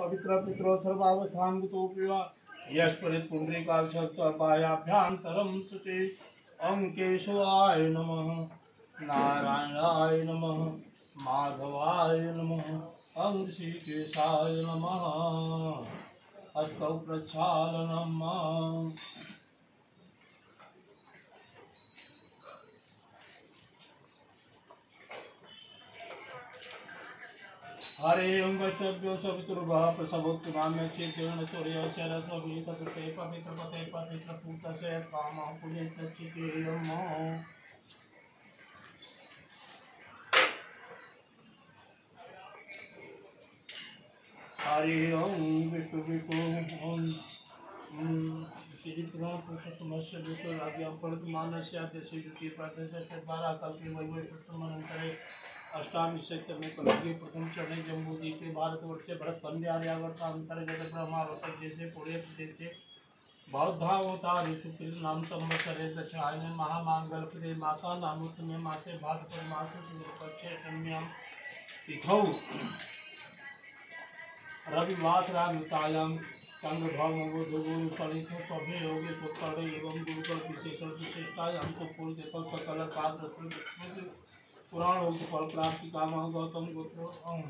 पवित्र पितरो सर्वावस्थां गतोऽपि यस्परित् पुण्डरीकाक्षपायाभ्यान्तरं शुचि ओं केशवाय नमः नारायणाय नमः माधवाय नमः ओं श्रीकेशाय नमः हस्तौ प्रक्षालनम् हरे ओं वैष्णव्यो सवितुर्भः प्रसवोत्तमाम्य चेतन सूर्य शरस्वती तपते पवित्र पते पवित्र पूतसे काम पुण्य चितेयम् हरि ओं विष्णु विष्णु ओं श्री पुराण पुरुषोत्तमस्य विष्णुराज्ञां फलमानस्य देशयुति प्रातस्य द्वारा कल्पे वैवस्वतमनन्तरे अष्टामी सप्तमी कलयुगे प्रथम चरण जम्बूद्वीपे भारतवर्षे भरत कन्या आर्यावर्तांतर्गत ब्रह्मावर्त जैसे पुणे प्रदेश से बौद्धावतारेषु नाम संवत्सरे दक्षिणायने महामांगल प्रदे मासा नामोत्तमे मासे भाद्रपद मासे शुक्लपक्षे अष्टम्यां तिथौ रविवासरानुतायां चंद्रभावो दुगुरु फलित सभे योगे पुत्र एवं गुरुकर विशेषण विशेषतायां तो पूर्व सकल साग्र पुराण फल प्राप्ति काम गौतम गोत्र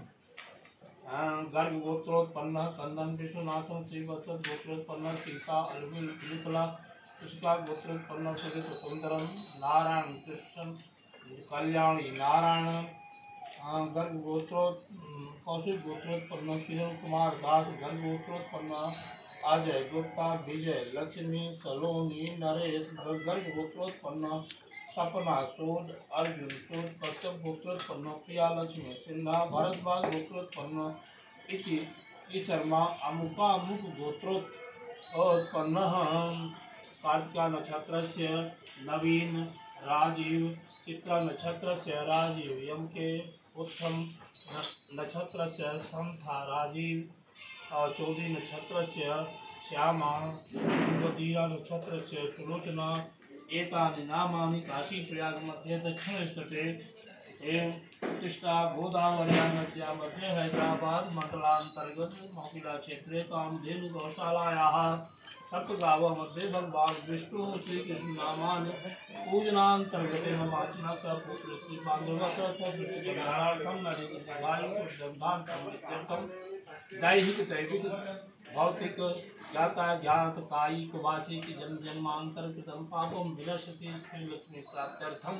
गर्ग गोत्रोत्पन्न कंदन विश्वनाथ श्रीवत्स गोत्रोत्पन्न सीता अलविल त्रिफला कृष्णा गोत्रोत्पन्न सुरेश सुंदरम नारायण कृष्ण कल्याणी नारायण गर्ग गोत्रो कौशिक गोत्रोत्पन्न किरण कुमार दास गर्ग गोत्रोत्पन्न अजय गुप्ता विजय लक्ष्मी सलोनी नरेश गर्ग गोत्रोत्पन्न सपना शोध अर्जुन शोध कश्यप गोत्रोत्पन्न प्रिया लक्ष्मी सिन्हा भरद्वाज गोत्रोत्पन्न इति शर्मा अमुका अमुक गोत्रोत्पन्न कार्तिका नक्षत्रस्य नवीन राजीव चित्रा नक्षत्रस्य राजीव यम के उत्तम नक्षत्रस्य संथा राजीव चौधरी नक्षत्रस्य श्यामा तीरा नक्षत्रस्य सुलोचना एतानि नामानि काशी प्रयाग मध्ये दक्षिण तटे एवं कृष्णा गोदावरी नद्या मध्ये हैदराबाद मंडलांतर्गत मोकिला क्षेत्रे कामधेनु गौशालायाः सप्तगाव मध्ये भगवान विष्णु श्री कृष्ण नामानि पूजनांतर्गते ममाचना सपुत्र श्री बांधवक सवितरार्थम नरेन्द्रभाई दंभान समृद्धम दैहिक दैविक भौतिक ज्ञाता ज्ञात कायिक वाचिक जन्म जन्मांतर कृतं पापम विनश्यति श्री लक्ष्मी प्राप्त्यर्थम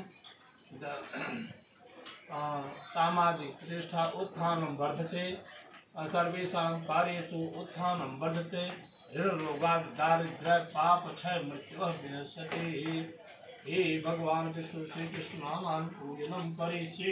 सामाजिक प्रतिष्ठा उत्थानं वर्धते सर्वेषां कार्येषु उत्थानं वर्धते ऋण रोगाद दारिद्र्य पाप क्षय मृत्युः विनश्यति हे भगवान विष्णु श्री कृष्ण नामानि पूजनं करिष्ये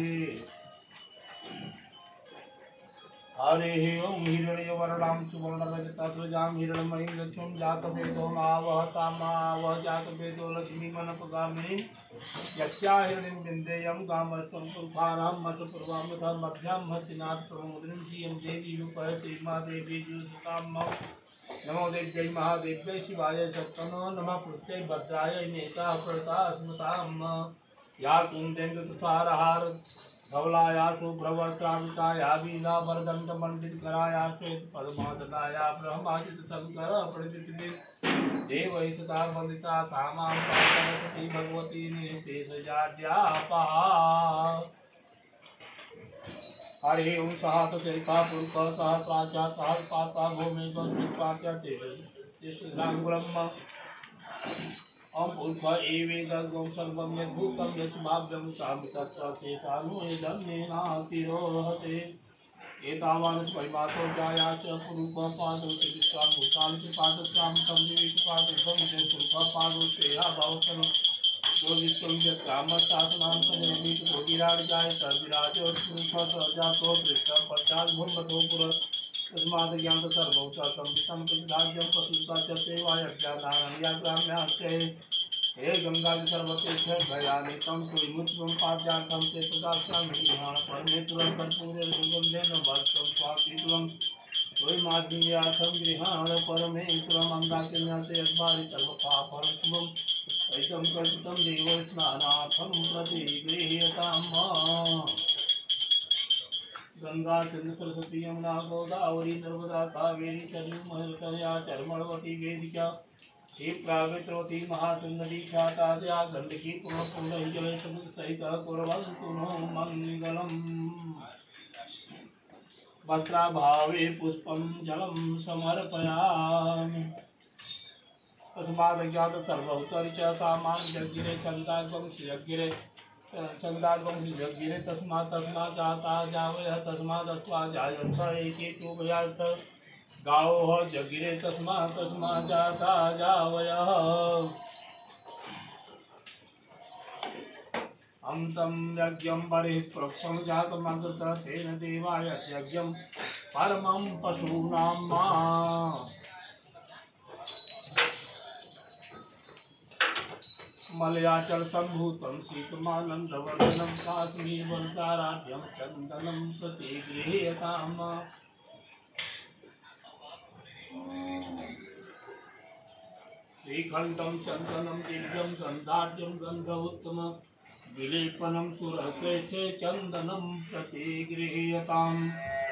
हरे ओं हिरण्यवर्णां सुवर्णरजतध्वजां हिरण्मयीं लक्ष्मीं जातवेदो मावहतामावह जातवेदो लक्ष्मीमनपगामिनीं यस्या हिरण्यं विन्देयं गामस्त्वं पुरुषाणां मतपूर्वां यथा मध्यां हस्तिनाथ प्रमोदिनीं श्रियं देवी उपहति मा देवी जुषतां नमो देव्यै महादेव्यै शिवाय सत्तनो नमः पुत्रै भद्राय नेता प्रता स्मृतां या कुन्देन्दुतुषारहार धवलाया शुभ्रवस्त्राविताया वीणा वरदंड मंडित कराया श्वेत पद्मादनाया ब्रह्माजित शंकर प्रदित देवै सदा वंदिता सामां पार्वती भगवती निशेषजाड्यापहा हरि ओं सहत चरिता पुरुष सहस्राचा सहस्रपाता भूमि गंधपात्या तेजस्लांगुलम ओम उल्फ एवेदगं सर्वं यद्भूतं यद्भाव्यं तां सत्त्वशेषानुयदन्येनातिरोहते एतावान् परिमातो जायाच पुरूपं पादो विश्वां भूतां च पादस्यां संविवेश पादं पुरूपं श्रेया भवतन जो विश्वं यत्कामशासनां संयमित भोगिराज जाय सर्विराजो पुरुषः जातो दृष्टं पश्चात् भूमतो पुर तस्माद् ज्ञात सर्वं च संवितं राज्यं पशुता च सेवाय ज्ञानानं या ग्राम्याश्चे हे गंगा सर्वतीर्थ भयानि तं कुलमुत्रं पाद्यार्थं ते सुदास्यामि परमेश्वरं कर्पूरे सुगन्धेन वर्षं स्वातीतुलं वैमाद्यार्थं गृहाण परमेश्वरम् अंगाकिन्यते यद्वारि सर्वपापहरं शुभं वैतं कल्पितं देवस्नानार्थं प्रतिगृह्यताम् गंगा सिंधु सरस्वती यमुना गोदावरी नर्मदा कावेरी सरयू महर्षया चर्मणवती वेदिका हे प्रावित्रवती महासुंदरी ख्याता गंडकी पूर्ण जल सहित कुर्वन्तु नो मंगलम् वस्त्राभावे पुष्पं जलं समर्पयामि तस्मादज्ञात सर्वोत्तरी च सामान्यगिरे छन्दाग्वंशयगिरे तस्मात् जाता जावयः तस्मादस्त्वा जायन्त एके तुभयार्थ गावो जगिरे तस्मात् जाता जावयः हम तं यज्ञं बर्हिः प्रोक्तं जातमग्रतः तेन देवाय यज्ञं परमं पशूनां मा मलयाचल संभूतं शीतमानन्दवर्धनं काश्मीरवंशाराढ्यं चन्दनं प्रतिगृह्यताम् श्रीकण्ठं चन्दनं दिव्यं गन्धाढ्यं गन्धोत्तमं विलेपनं सुरकृते चन्दनं प्रतिगृह्यताम्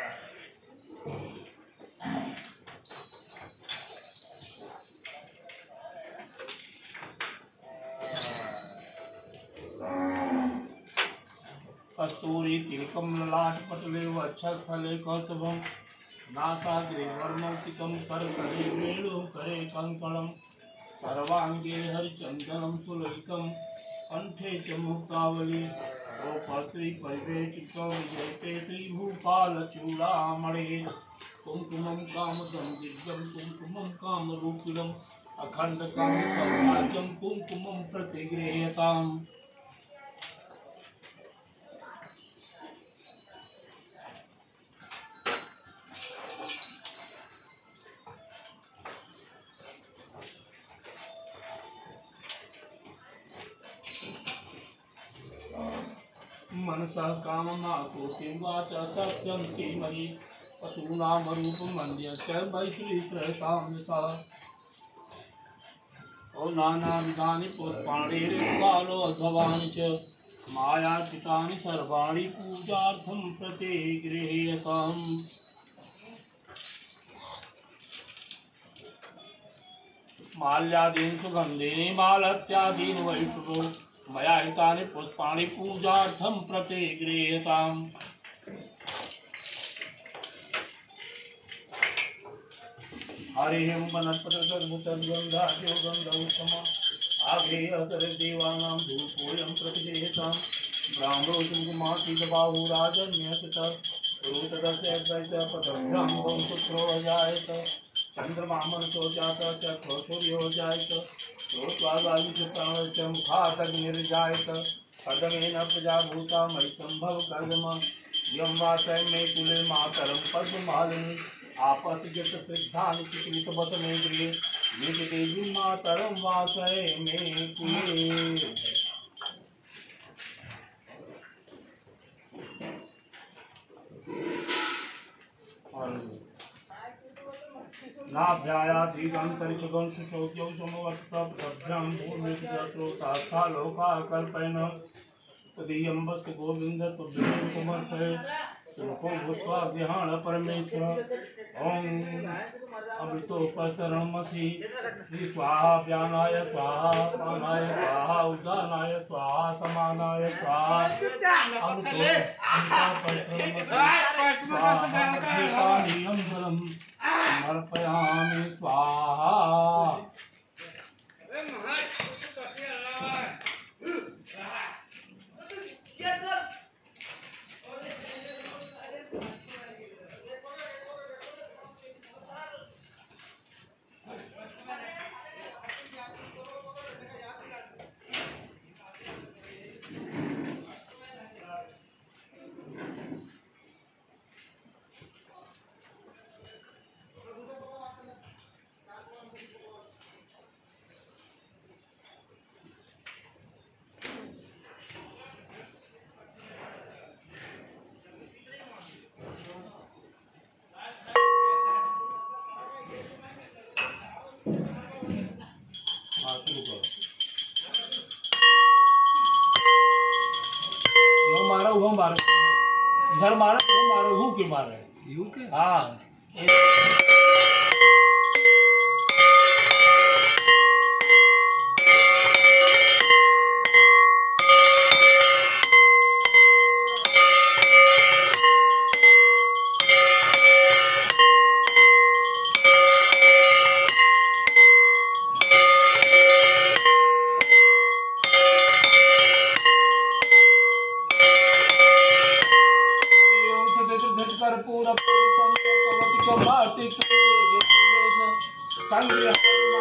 कस्तूरी तिलकं ललाटपटले वक्षस्थले कौस्तुभं नासाग्रे वर्णौतिकं करतले वेणुकरे कङ्कणं सर्वाङ्गे हरिचन्दनं तुलसिकं कंठे च मुक्तावली गोपत्री परिवेशितं विजयते त्रिभूपालचूडामणि कुङ्कुमं कामदं दिव्यं कुङ्कुमं कामरूपिणम् अखण्डकामसौभाग्यं कुङ्कुमं प्रतिगृह्यताम् मनसा काममाकुतिं वाचा सत्यं श्रीमयि पशूनामरूपमन्यस्य वैश्रीकृतां सा ओ नानाविधानि पुष्पाणि ऋक्कालोद्भवानि च मायाचितानि सर्वाणि पूजार्थं प्रतिगृह्यताम् माल्यादीन् सुगन्धीनि मालत्यादीन् वैष्णवो मया हितानि पुष्पाणि पूजार्थं प्रतिगृह्यताम् हरिः वनस्पतिर्गन्धाढ्यो गन्धोत्तमः आग्नेयसरदेवानां धूपोऽयं प्रतिगृह्यताम् ब्राह्मणो कुङ्कुमातीतबाहुराजन्यस्थितः पुरोहितस्य पदभ्यां पुत्रो अजायत चन्द्रमा मनसो जातः चक्षुः सूर्यो जायत मुखातग्निर्जायत खड्गेन प्रजाभूता मयि सम्भव कर्म यं वासय मे कुले मातरं पद्ममालिनी आपतिजतस्निग्धानि चित्रितवसने गृहे निज देवी मातरं वासय मे कुले नाभ्यायाधीगन्तरिक्षगं सुशोक्यौ समवर्तभ्यां भूमिश्रोता लोका कल्पयन् तदीयं वस्तु गोविन्द तुभ्यं समर्पये सुखो भूत्वा ध्यान परमेश्वर ॐ अमृतोपसरणमसि श्री स्वाहा व्यानाय स्वाहा पानाय स्वाहा उदानाय स्वाहा समानाय स्वाहा अमृतोपसरणमसि समर्पयामि स्वाहा इधर मारे तो मारे हु के मारे यू के हाँ पूरा पूर्वतम कवति को मार्तिक संग्रह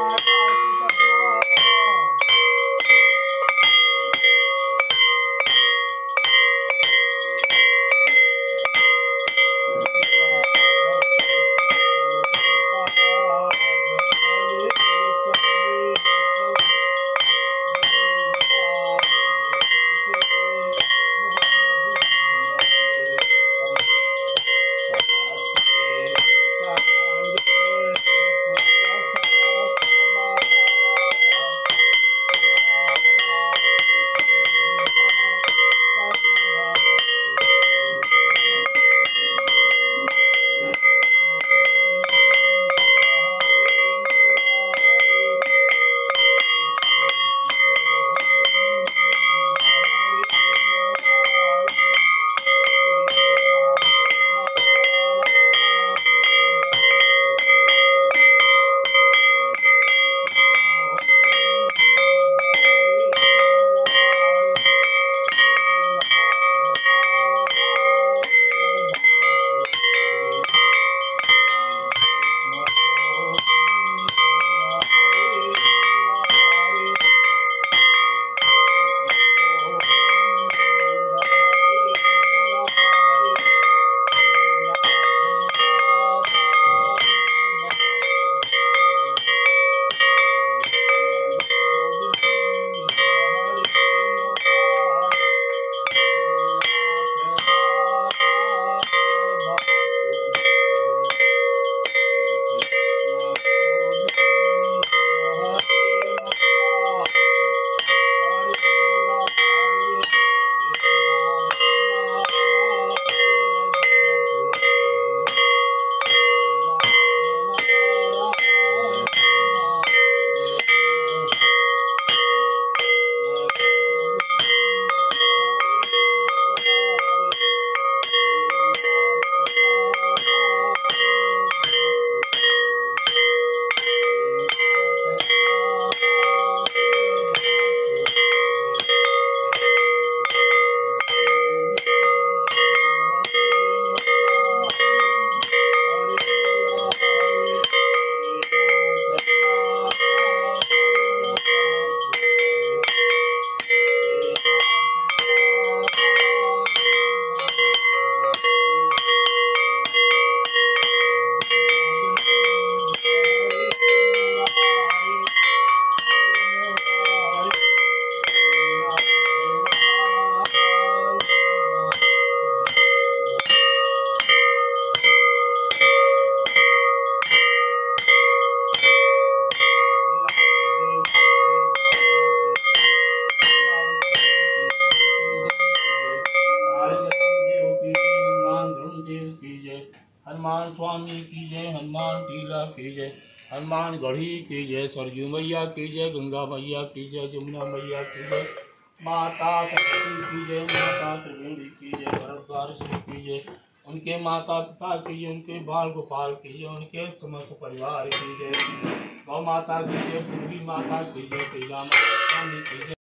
हनुमान स्वामी की जय, हनुमान टीला की जय, हनुमान गढ़ी की जय, सरयू मैया की जय, गंगा मैया की जय, जमुना मैया की जय, माता सरस्वती की जय, माता त्रिवेणी की जय, भरद्वाज की जय, उनके माता पिता की जय, उनके बाल गोपाल की जय, उनके समस्त परिवार की जय, गौ माता की जय, पूर्वी माता की जय, श्री राम की जय।